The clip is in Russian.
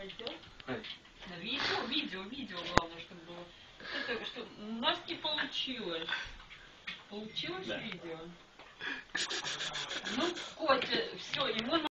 пойдет? Ай. Видео главное, чтобы было. Это, что, у нас не получилось. Получилось да. видео? Ну, Котя, все, ему